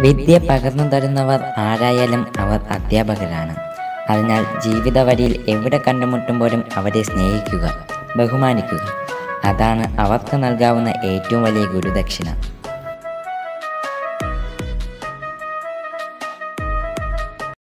വിദ്യ പകർന്നു തരുന്നവർ ആരായാലും അവർ അധ്യാപകരാണ്. അതിനാൽ ജീവിത വഴിയിൽ എവിടെ കണ്ടുമുട്ടുമ്പോഴും അവരെ സ്നേഹിക്കുക, ബഹുമാനിക്കുക. അതാണ് അവർക്ക് നൽകാവുന്ന ഏറ്റവും വലിയ ഗുരുദക്ഷിണ.